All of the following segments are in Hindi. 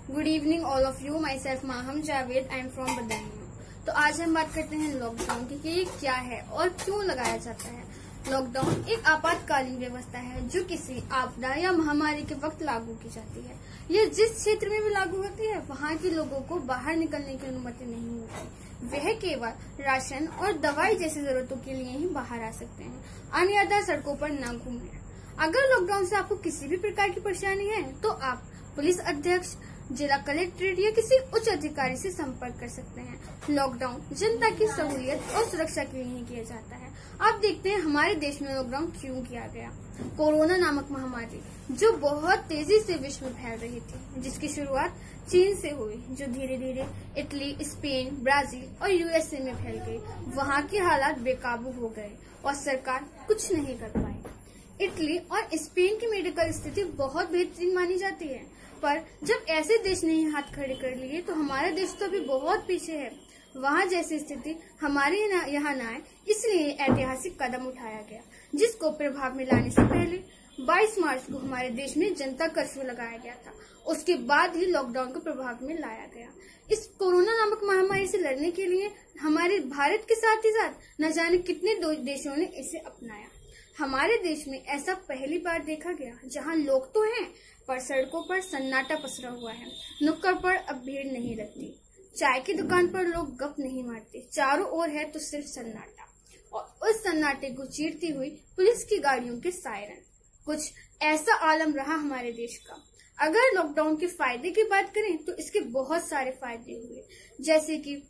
Good evening all of you. Myself Maham Javed, I am from Budaun. तो आज हम बात करते हैं लॉकडाउन की कि ये क्या है और क्यों लगाया जाता है। लॉकडाउन एक आपातकालीन व्यवस्था है जो किसी आपदा या महामारी के वक्त लागू की जाती है। ये जिस क्षेत्र में भी लागू होती है वहाँ के लोगों को बाहर निकलने की अनुमति नहीं होती। वह केवल राशन और दवाई जैसी जरूरतों के लिए ही बाहर आ सकते हैं, अन्यथा सड़कों पर न घूमें। अगर लॉकडाउन से आपको किसी भी प्रकार की परेशानी है तो आप पुलिस अध्यक्ष, जिला कलेक्ट्रेट या किसी उच्च अधिकारी से संपर्क कर सकते हैं। लॉकडाउन जनता की सहूलियत और सुरक्षा के लिए किया जाता है। अब देखते हैं हमारे देश में लॉकडाउन क्यों किया गया। कोरोना नामक महामारी जो बहुत तेजी से विश्व में फैल रही थी, जिसकी शुरुआत चीन से हुई, जो धीरे धीरे इटली, स्पेन, ब्राजील और यूएसए में फैल गई। वहाँ के हालात बेकाबू हो गए और सरकार कुछ नहीं कर पाई। इटली और स्पेन की मेडिकल स्थिति बहुत बेहतरीन मानी जाती है, पर जब ऐसे देश ने हाथ खड़े कर लिए तो हमारा देश तो अभी बहुत पीछे है। वहाँ जैसी स्थिति हमारे यहाँ न आए, इसलिए ऐतिहासिक कदम उठाया गया, जिसको प्रभाव में लाने से पहले 22 मार्च को हमारे देश में जनता कर्फ्यू लगाया गया था। उसके बाद ही लॉकडाउन को प्रभाव में लाया गया। इस कोरोना नामक महामारी से लड़ने के लिए हमारे भारत के साथ ही साथ न जाने कितने देशों ने इसे अपनाया। हमारे देश में ऐसा पहली बार देखा गया जहां लोग तो हैं पर सड़कों पर सन्नाटा पसरा हुआ है। नुक्कड़ पर अब भीड़ नहीं लगती, चाय की दुकान पर लोग गप नहीं मारते, चारों ओर है तो सिर्फ सन्नाटा, और उस सन्नाटे को चीरती हुई पुलिस की गाड़ियों के सायरन। कुछ ऐसा आलम रहा हमारे देश का। अगर लॉकडाउन के फायदे की बात करें तो इसके बहुत सारे फायदे हुए, जैसे कि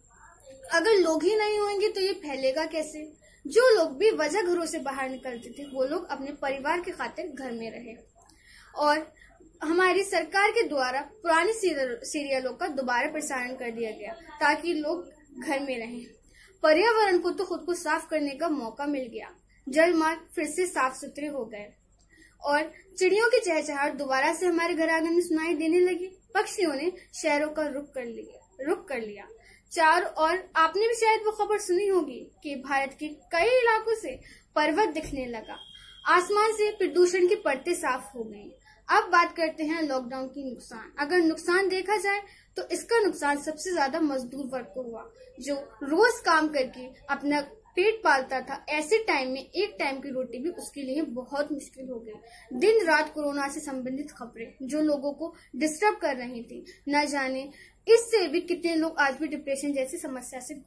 अगर लोग ही नहीं होंगे तो ये फैलेगा कैसे। जो लोग भी वजह घरों से बाहर निकलते थे वो लोग अपने परिवार के खातिर घर में रहे, और हमारी सरकार के द्वारा पुराने सीरियलों का दोबारा प्रसारण कर दिया गया ताकि लोग घर में रहें। पर्यावरण को तो खुद को साफ करने का मौका मिल गया, जल मार्ग फिर से साफ सुथरे हो गए और चिड़ियों की चहचहाट दोबारा से हमारे घर आंगन में सुनाई देने लगी। पक्षियों ने शहरों का रुख कर लिया। चारों ओर आपने भी शायद वो खबर सुनी होगी कि भारत के कई इलाकों से पर्वत दिखने लगा, आसमान से प्रदूषण की परतें साफ हो गई। अब बात करते हैं लॉकडाउन की नुकसान। अगर नुकसान देखा जाए तो इसका नुकसान सबसे ज्यादा मजदूर वर्ग को हुआ, जो रोज काम करके अपना पेट पालता था। ऐसे टाइम में एक टाइम की रोटी भी उसके लिए बहुत मुश्किल हो गई। दिन रात कोरोना से संबंधित खबरें जो लोगों को डिस्टर्ब कर रही थी, न जाने इससे भी कितने लोग आज भी डिप्रेशन जैसी समस्या से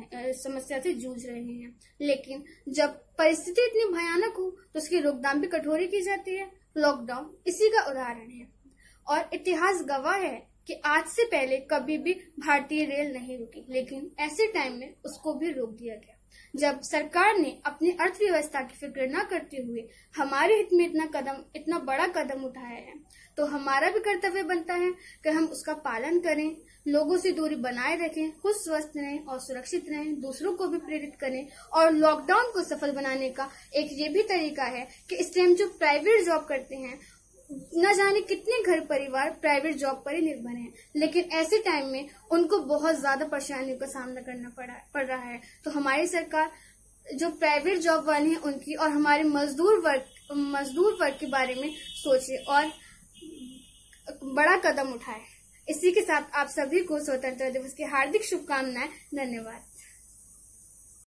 जूझ रहे हैं। लेकिन जब परिस्थिति इतनी भयानक हो तो उसकी रोकथाम भी कठोरी की जाती है। लॉकडाउन इसी का उदाहरण है, और इतिहास गवाह है कि आज से पहले कभी भी भारतीय रेल नहीं रुकी, लेकिन ऐसे टाइम में उसको भी रोक दिया गया। जब सरकार ने अपनी अर्थव्यवस्था की फिक्र न करते हुए हमारे हित में इतना बड़ा कदम उठाया है, तो हमारा भी कर्तव्य बनता है कि हम उसका पालन करें, लोगों से दूरी बनाए रखें, खुद स्वस्थ रहें और सुरक्षित रहें, दूसरों को भी प्रेरित करें। और लॉकडाउन को सफल बनाने का एक ये भी तरीका है कि इस टाइम जो प्राइवेट जॉब करते हैं, न जाने कितने घर परिवार प्राइवेट जॉब पर ही निर्भर हैं, लेकिन ऐसे टाइम में उनको बहुत ज्यादा परेशानियों का सामना करना पड़ रहा है। तो हमारी सरकार जो प्राइवेट जॉब वाले हैं उनकी और हमारे मजदूर वर्ग के बारे में सोचे और बड़ा कदम उठाए। इसी के साथ आप सभी को स्वतंत्रता दिवस की हार्दिक शुभकामनाएं। धन्यवाद।